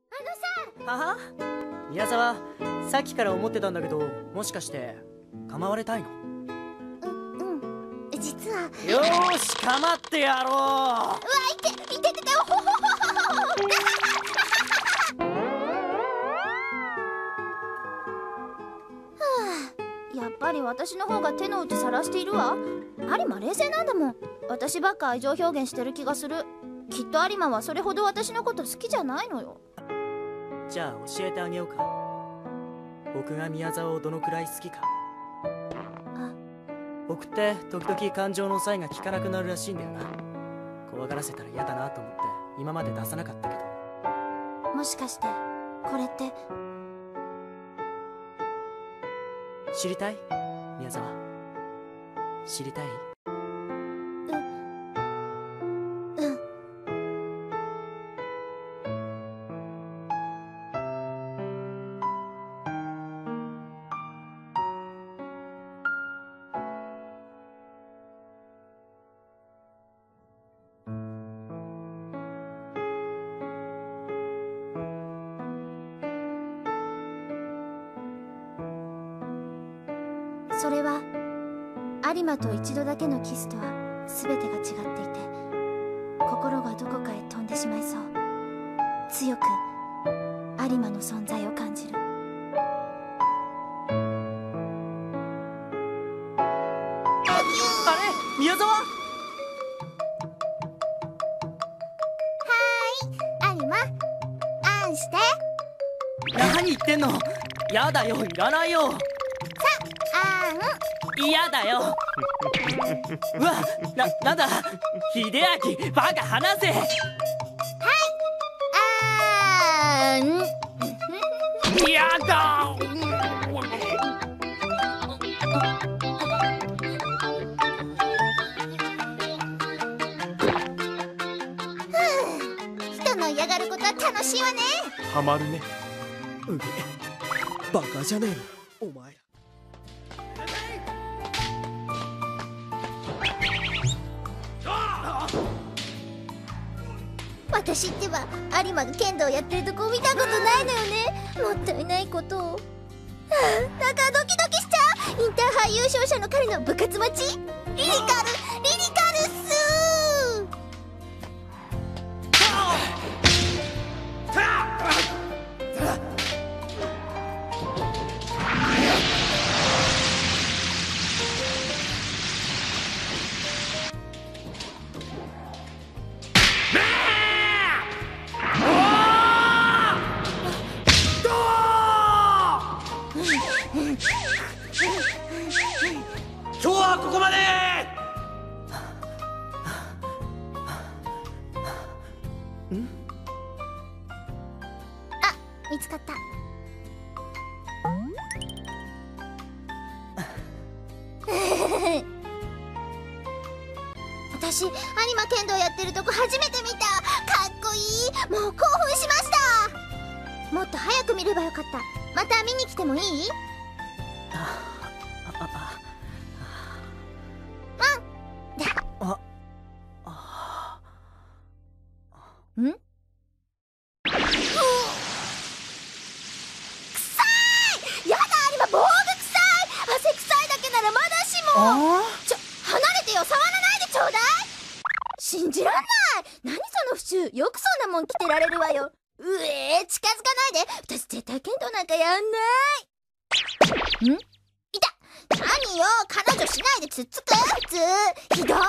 はは宮沢、さっきから思ってたんだけど、もしかして構われたいの？ 実は。 よーし、構ってやろう。うわ、 いてほほほほやっぱり私の方が手の内さらしているわ。有馬冷静なんだもん。私ばっか愛情表現してる気がする。きっと有馬はそれほど私のこと好きじゃないのよ。 じゃあ教えてあげようか。僕が宮沢をどのくらい好きか。僕って時々感情の抑えが効かなくなるらしいんだよな。怖がらせたら嫌だなと思って今まで出さなかったけど。 もしかしてこれって知りたい？宮沢、知りたい？ それは有馬と一度だけのキスとは全てが違っていて、心がどこかへ飛んでしまいそう。強く有馬の存在を感じる。 あれ、宮沢？ 有馬、あんして。 何言ってんの？やだよ、いらないよ。嫌だよ。うわ、なんだ、秀明、バカ話せ。はい、やだ。 人の嫌がることは楽しいわね。 ハマるね。バカじゃねえのお前ら。 私ってば有馬が剣道やってるとこ見たことないのよね。もったいないことを。なんかドキドキしちゃう。インターハイ優勝者の彼の部活待ち。リリカルっす今日はここまで。 見つかった。私有馬剣道やってるとこ初めて見た。かっこいい。もう興奮しました。もっと早く見ればよかった。また見に来てもいい？ん？くさい！やだ有馬、防具臭い！汗臭いだけならまだしも。離れてよ、触らないでちょうだい。信じらんない。何その不習。よくそんなもん着てられるわよ。近づかないで。私絶対剣道なんかやんない。いた。何よ、彼女しないでつっつく。普通ひどい。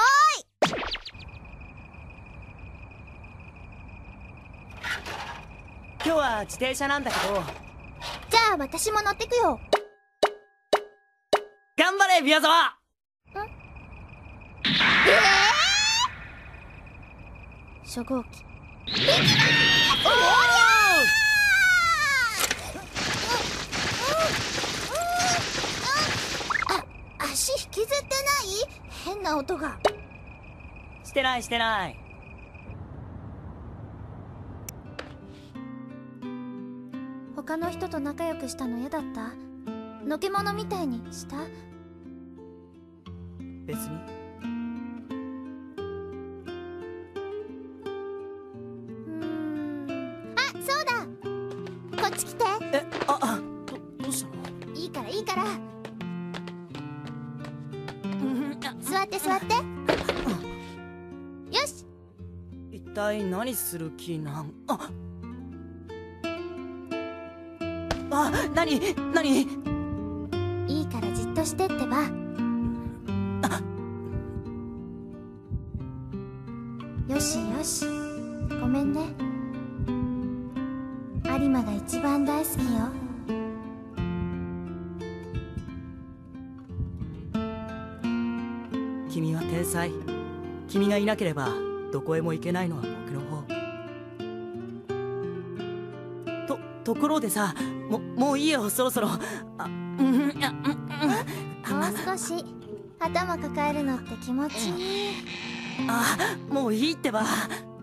今日は自転車なんだけど。 じゃあ私も乗ってくよ。 頑張れ宮沢。 初号機。足引きずってない？変な音が。 してないしてない。 他の人と仲良くしたの嫌だった？のけものみたいにした？ 別に。 そうだ。 っち来て。 どうしたの？ いいからいいから。座って座って。よし。 一体何する気なん？何？ いいからじっとしてってば。よしよし、ごめんね。有馬が一番大好きよ。 君は天才。君がいなければどこへも行けないのは僕の方。ところでさ、もういいよ、そろそろ。 もう少し頭抱えるのって気持ちいい。 もういいってば。